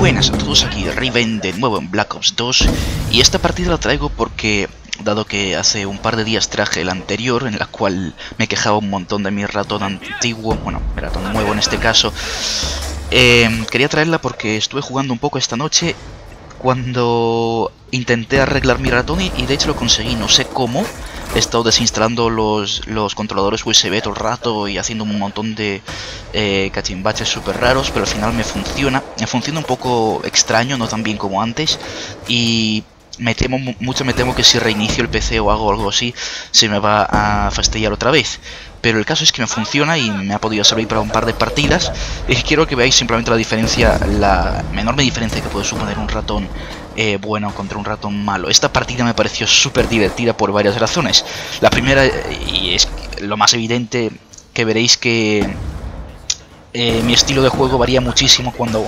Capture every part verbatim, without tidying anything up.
Buenas a todos, aquí Riven de nuevo en Black Ops dos. Y esta partida la traigo porque, dado que hace un par de días traje la anterior, en la cual me quejaba un montón de mi ratón antiguo, bueno, mi ratón nuevo en este caso, eh, quería traerla porque estuve jugando un poco esta noche cuando intenté arreglar mi ratón y, y de hecho lo conseguí, no sé cómo. He estado desinstalando los, los controladores U S B todo el rato y haciendo un montón de eh, cachimbaches súper raros, pero al final me funciona. Me funciona un poco extraño, no tan bien como antes. Y me temo, mucho me temo que si reinicio el P C o hago algo así, se me va a fastidiar otra vez. Pero el caso es que me funciona y me ha podido servir para un par de partidas. Y quiero que veáis simplemente la diferencia, la enorme diferencia que puede suponer un ratón Eh, bueno contra un ratón malo. Esta partida me pareció súper divertida por varias razones. La primera, y es lo más evidente, que veréis que eh, mi estilo de juego varía muchísimo cuando...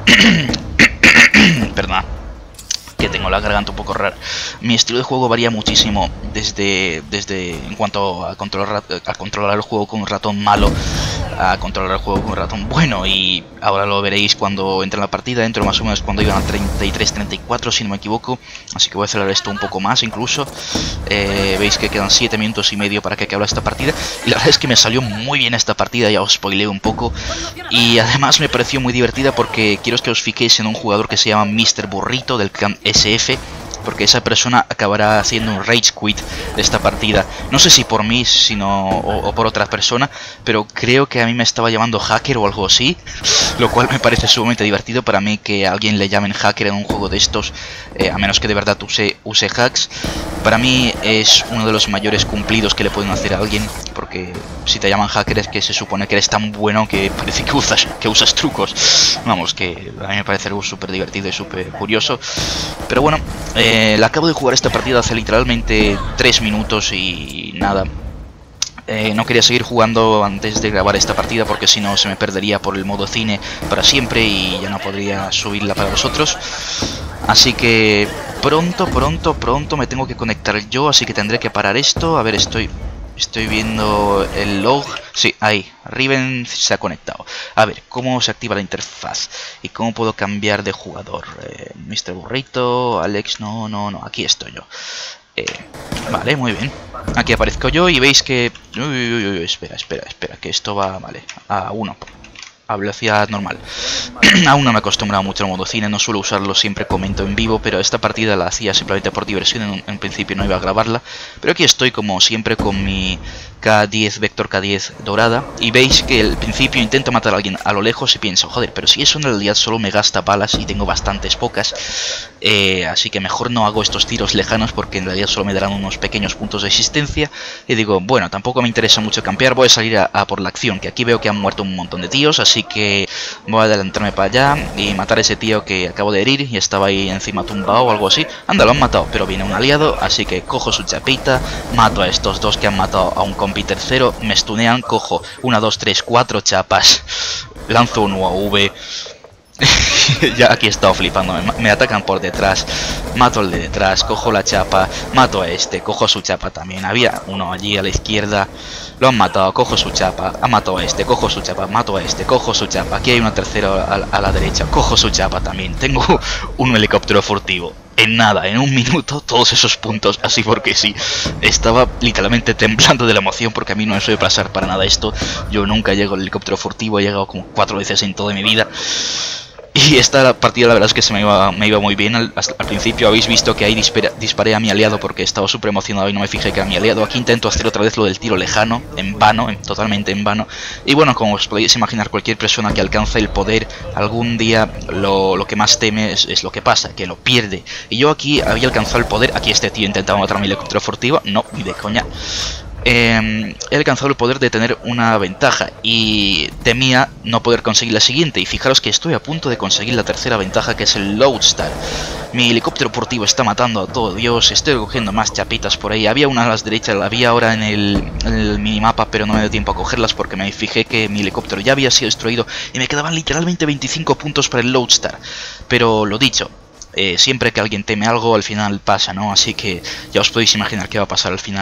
Perdón, que tengo la garganta un poco rara. Mi estilo de juego varía muchísimo desde, desde en cuanto a controlar, a controlar el juego con un ratón malo a controlar el juego con un ratón bueno, y ahora lo veréis cuando entre en la partida. Entro más o menos cuando iban a treinta y tres treinta y cuatro si no me equivoco, así que voy a acelerar esto un poco más incluso. Eh, veis que quedan siete minutos y medio para que acabe esta partida, y la verdad es que me salió muy bien esta partida, ya os spoileo un poco, y además me pareció muy divertida porque quiero que os fijéis en un jugador que se llama mister Burrito del clan S F, porque esa persona acabará haciendo un rage quit de esta partida. No sé si por mí sino o, o por otra persona, pero creo que a mí me estaba llamando hacker o algo así, lo cual me parece sumamente divertido para mí que a alguien le llamen hacker en un juego de estos, eh, a menos que de verdad use, use hacks. Para mí es uno de los mayores cumplidos que le pueden hacer a alguien, porque si te llaman hacker es que se supone que eres tan bueno que parece que usas, que usas trucos. Vamos, que a mí me parece algo súper divertido y súper curioso. Pero bueno, eh, la acabo de jugar esta partida hace literalmente tres minutos y nada. Eh, no quería seguir jugando antes de grabar esta partida porque si no se me perdería por el modo cine para siempre y ya no podría subirla para vosotros. Así que pronto, pronto, pronto me tengo que conectar yo, así que tendré que parar esto. A ver, estoy... Estoy viendo el log. Sí, ahí, Riven se ha conectado. A ver, ¿cómo se activa la interfaz? ¿Y cómo puedo cambiar de jugador? Eh, mister Burrito, Alex, no, no, no, aquí estoy yo. Eh, vale, muy bien. Aquí aparezco yo y veis que... Uy, uy, uy, espera, espera, espera, que esto va... Vale, a uno. A velocidad normal. Aún no me he acostumbrado mucho al modo cine, no suelo usarlo, siempre comento en vivo, pero esta partida la hacía simplemente por diversión, en, en principio no iba a grabarla, pero aquí estoy como siempre con mi K diez, Vector K diez dorada, y veis que al principio intento matar a alguien a lo lejos y pienso, joder, pero si eso en realidad solo me gasta balas y tengo bastantes pocas, eh, así que mejor no hago estos tiros lejanos porque en realidad solo me darán unos pequeños puntos de existencia, y digo, bueno, tampoco me interesa mucho campear, voy a salir a, a por la acción, que aquí veo que han muerto un montón de tíos, así Así que voy a adelantarme para allá y matar a ese tío que acabo de herir y estaba ahí encima tumbado o algo así. Anda, lo han matado, pero viene un aliado, así que cojo su chapita, mato a estos dos que han matado a un compi tercero, me stunean, cojo una, dos, tres, cuatro chapas, lanzo un U A V. Ya aquí he estado flipando, me, me atacan por detrás, mato al de detrás, cojo la chapa, mato a este, cojo su chapa también. Había uno allí a la izquierda, lo han matado, cojo su chapa, ha matado a este, cojo su chapa, mato a este, cojo su chapa. Aquí hay una tercera a, a la derecha, cojo su chapa también. Tengo un helicóptero furtivo. En nada, en un minuto, todos esos puntos, así porque sí. Estaba literalmente temblando de la emoción porque a mí no me suele pasar para nada esto. Yo nunca llego al helicóptero furtivo, he llegado como cuatro veces en toda mi vida. Y esta partida la verdad es que se me iba, me iba muy bien. Al, al principio habéis visto que ahí disparé, disparé a mi aliado porque estaba súper emocionado y no me fijé que era mi aliado. Aquí intento hacer otra vez lo del tiro lejano, en vano, en, totalmente en vano. Y bueno, como os podéis imaginar, cualquier persona que alcanza el poder algún día lo, lo que más teme es, es lo que pasa, que lo pierde. Y yo aquí había alcanzado el poder. Aquí este tío intentaba matar a mi helicóptero furtivo. No, ni de coña. Eh, he alcanzado el poder de tener una ventaja y temía no poder conseguir la siguiente, y fijaros que estoy a punto de conseguir la tercera ventaja, que es el Lodestar. Mi helicóptero furtivo está matando a todo Dios, estoy cogiendo más chapitas por ahí. Había una a las derechas, la había ahora en el, en el minimapa, pero no me dio tiempo a cogerlas porque me fijé que mi helicóptero ya había sido destruido y me quedaban literalmente veinticinco puntos para el Lodestar. Pero lo dicho, Eh, siempre que alguien teme algo, al final pasa, ¿no? Así que ya os podéis imaginar qué va a pasar al final.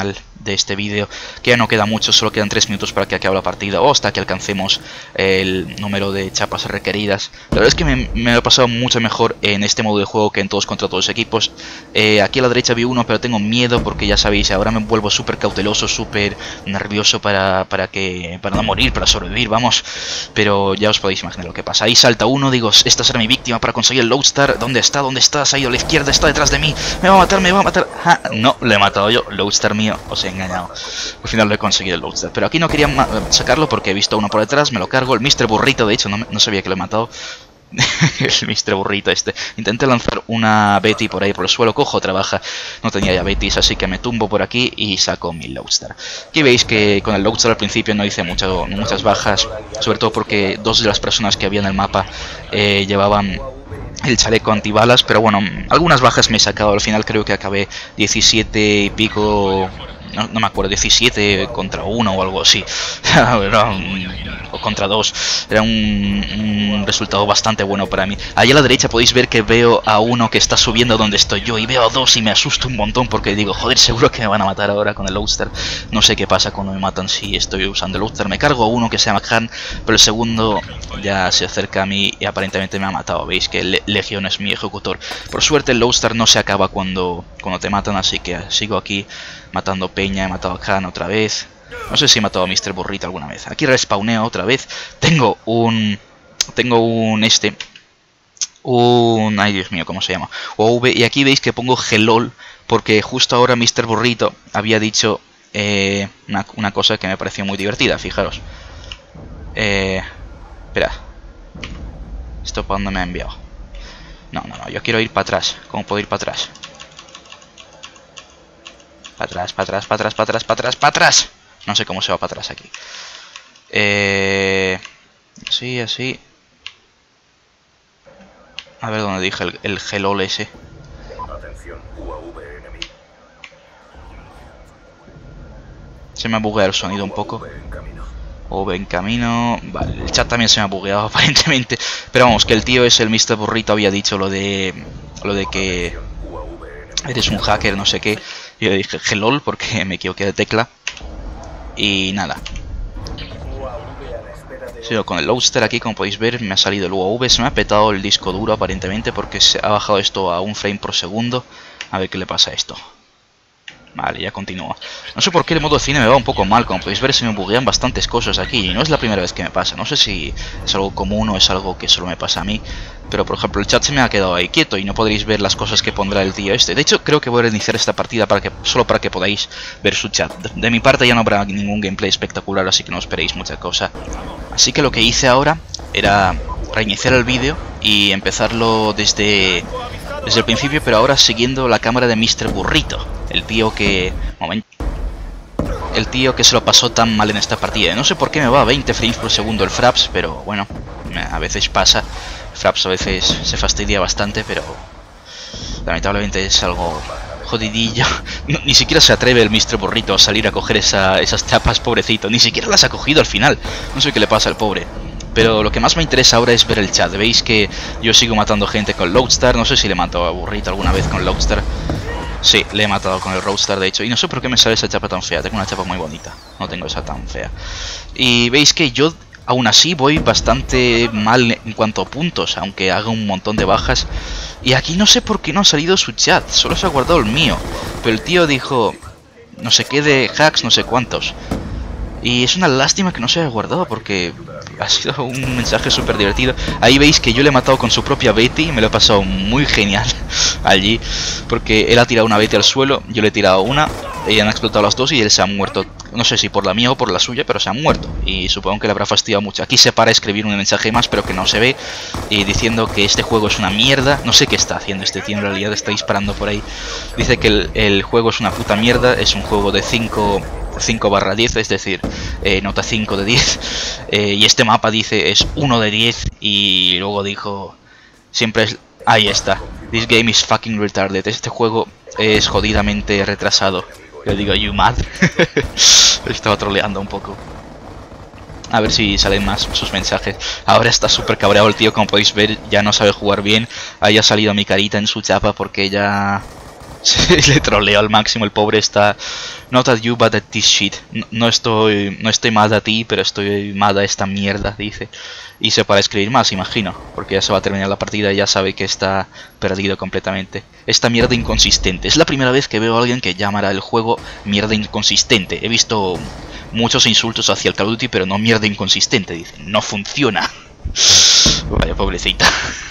de este vídeo, que ya no queda mucho, solo quedan tres minutos para que acabe la partida o hasta que alcancemos el número de chapas requeridas. La verdad es que me, me ha pasado mucho mejor en este modo de juego que en todos contra todos equipos. Eh, aquí a la derecha vi uno, pero tengo miedo porque ya sabéis, ahora me vuelvo súper cauteloso, súper nervioso para, para, que, para no morir, para sobrevivir, vamos. Pero ya os podéis imaginar lo que pasa. Ahí salta uno, digo, esta será mi víctima para conseguir el Loadstar. ¿Dónde está? ¿Dónde está? Se ha ido a la izquierda, está detrás de mí. Me va a matar, me va a matar. ¡Ja! No, le he matado yo. Loadstar mío, os he engañado. Al final lo he conseguido el Loadstar. Pero aquí no quería sacarlo porque he visto a uno por detrás, me lo cargo. El mister Burrito, de hecho, no, no sabía que lo he matado. El mister Burrito este. Intenté lanzar una Betty por ahí por el suelo, cojo otra baja, no tenía ya Bettys, así que me tumbo por aquí y saco mi Loadstar. Aquí veis que con el Loadstar al principio no hice mucho, muchas bajas, sobre todo porque dos de las personas que había en el mapa eh, llevaban el chaleco antibalas, pero bueno, algunas bajas me he sacado. Al final creo que acabé diecisiete y pico. No, no me acuerdo, diecisiete contra uno o algo así. Era un, o contra dos. Era un, un resultado bastante bueno para mí. Allá a la derecha podéis ver que veo a uno que está subiendo donde estoy yo. Y veo a dos y me asusto un montón porque digo, joder, seguro que me van a matar ahora con el Loadstar. No sé qué pasa cuando me matan si estoy usando el Loadstar. Me cargo a uno que se llama Khan, pero el segundo ya se acerca a mí y aparentemente me ha matado. Veis que Le Legion es mi ejecutor. Por suerte el Loadstar no se acaba cuando, cuando te matan, así que sigo aquí matando peña. He matado a Khan otra vez. No sé si he matado a mister Burrito alguna vez. Aquí respawneo otra vez. Tengo un... Tengo un este... Un... Ay, Dios mío, ¿cómo se llama? O V. Y aquí veis que pongo Gelol, porque justo ahora mister Burrito había dicho eh, una, una cosa que me pareció muy divertida. Fijaros. Eh... Espera. ¿Esto para dónde me ha enviado? No, no, no. Yo quiero ir para atrás. ¿Cómo puedo ir para atrás? Para atrás, para atrás, para atrás, para atrás, para atrás, para atrás. No sé cómo se va para atrás aquí. Eh... Así, así. A ver dónde dije el, el Gelol ese. Atención, U A V enemigo. Se me ha bugueado el sonido un poco. U A V en camino. Vale, el chat también se me ha bugueado aparentemente. Pero vamos, que el tío es el mister Burrito había dicho lo de... Lo de que... Eres un hacker, no sé qué. Yo le dije Gelol porque me equivoqué de tecla. Y nada. Sigo con el Loadstar aquí, como podéis ver, me ha salido el U A V. Se me ha petado el disco duro aparentemente porque se ha bajado esto a un frame por segundo. A ver qué le pasa a esto. Vale, ya continúa. No sé por qué el modo cine me va un poco mal. Como podéis ver, se me buguean bastantes cosas aquí. Y no es la primera vez que me pasa. No sé si es algo común o es algo que solo me pasa a mí. Pero, por ejemplo, el chat se me ha quedado ahí quieto y no podréis ver las cosas que pondrá el tío este. De hecho, creo que voy a reiniciar esta partida para que, solo para que podáis ver su chat. De, de mi parte ya no habrá ningún gameplay espectacular, así que no esperéis mucha cosa. Así que lo que hice ahora era reiniciar el vídeo y empezarlo desde... Desde el principio, pero ahora siguiendo la cámara de mister Burrito. El tío que... Momento. El tío que se lo pasó tan mal en esta partida. No sé por qué me va a veinte frames por segundo el Fraps, pero bueno, a veces pasa. Fraps a veces se fastidia bastante, pero... Lamentablemente es algo jodidillo. No, ni siquiera se atreve el mister Burrito a salir a coger esa, esas chapas, pobrecito. Ni siquiera las ha cogido al final. No sé qué le pasa al pobre. Pero lo que más me interesa ahora es ver el chat. Veis que yo sigo matando gente con Loadstar. No sé si le he matado a Burrito alguna vez con Loadstar. Sí, le he matado con el Loadstar de hecho. Y no sé por qué me sale esa chapa tan fea. Tengo una chapa muy bonita. No tengo esa tan fea. Y veis que yo aún así voy bastante mal en cuanto a puntos. Aunque haga un montón de bajas. Y aquí no sé por qué no ha salido su chat. Solo se ha guardado el mío. Pero el tío dijo... No sé qué de hacks, no sé cuántos. Y es una lástima que no se haya guardado porque ha sido un mensaje súper divertido. Ahí veis que yo le he matado con su propia Betty y me lo he pasado muy genial allí. Porque él ha tirado una Betty al suelo, yo le he tirado una, y han explotado las dos y él se ha muerto. No sé si por la mía o por la suya, pero se ha muerto. Y supongo que le habrá fastidiado mucho. Aquí se para a escribir un mensaje más, pero que no se ve. Y diciendo que este juego es una mierda. No sé qué está haciendo este tío, en realidad está disparando por ahí. Dice que el, el juego es una puta mierda, es un juego de cinco... cinco barra diez, es decir, eh, nota cinco de diez, eh, y este mapa dice es uno de diez, y luego dijo, siempre es, ahí está, this game is fucking retarded, este juego es jodidamente retrasado. Yo digo, you mad. Estaba troleando un poco. A ver si salen más sus mensajes. Ahora está súper cabreado el tío, como podéis ver, ya no sabe jugar bien. Ahí ha salido mi carita en su chapa porque ya... Le troleo al máximo, el pobre está... Not at you, but at this shit. No, no estoy no estoy mad a ti, pero estoy mad a esta mierda, dice. Y se para escribir más, imagino, porque ya se va a terminar la partida y ya sabe que está perdido completamente. Esta mierda inconsistente. Es la primera vez que veo a alguien que llamará el juego mierda inconsistente. He visto muchos insultos hacia el Call of Duty, pero no mierda inconsistente, dice. No funciona. Vaya pobrecita.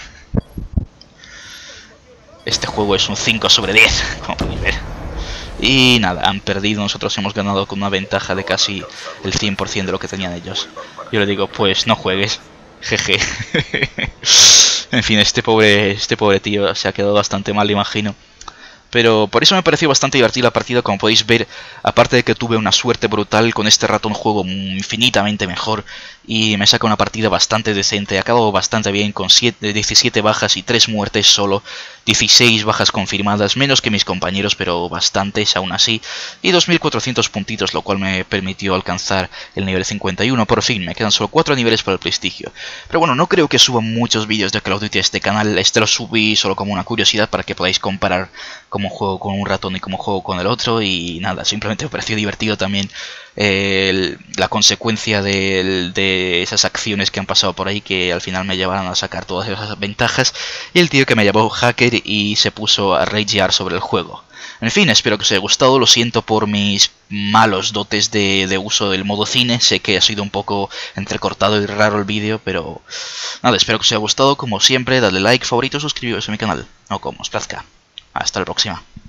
Este juego es un cinco sobre diez, como podéis ver. Y nada, han perdido, nosotros hemos ganado con una ventaja de casi el cien por cien de lo que tenían ellos. Yo le digo, pues no juegues, jeje. En fin, este pobre, este pobre tío se ha quedado bastante mal, imagino. Pero por eso me pareció bastante divertida la partida, como podéis ver, aparte de que tuve una suerte brutal, con este ratón juego infinitamente mejor y me saca una partida bastante decente, acabo bastante bien con diecisiete bajas y tres muertes solo, dieciséis bajas confirmadas, menos que mis compañeros, pero bastantes aún así, y dos mil cuatrocientos puntitos, lo cual me permitió alcanzar el nivel cincuenta y uno, por fin, me quedan solo cuatro niveles para el prestigio. Pero bueno, no creo que suba muchos vídeos de Call of Duty a este canal, este lo subí solo como una curiosidad para que podáis comparar cómo juego con un ratón y cómo juego con el otro, y nada, simplemente me pareció divertido también eh, el, la consecuencia de, de esas acciones que han pasado por ahí, que al final me llevaron a sacar todas esas ventajas, y el tío que me llamó hacker y se puso a ragear sobre el juego. En fin, espero que os haya gustado, lo siento por mis malos dotes de, de uso del modo cine, sé que ha sido un poco entrecortado y raro el vídeo, pero nada, espero que os haya gustado, como siempre, dadle like, favorito, suscribiros a mi canal, o como os plazca. Hasta la próxima.